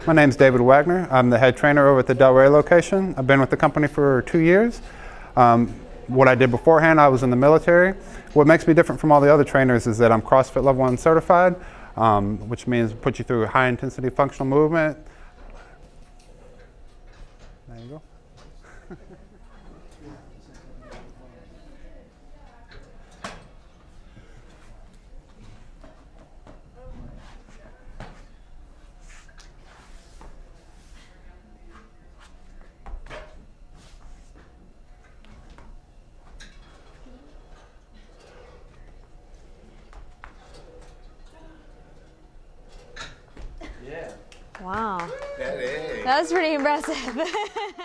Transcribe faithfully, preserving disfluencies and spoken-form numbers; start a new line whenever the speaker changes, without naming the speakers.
My name's David Wagner. I'm the head trainer over at the Del Ray location. I've been with the company for two years. Um, what I did beforehand, I was in the military. What makes me different from all the other trainers is that I'm CrossFit Level one certified, um, which means put you through high intensity functional movement. There you go.
Wow.
That is.
That was pretty impressive.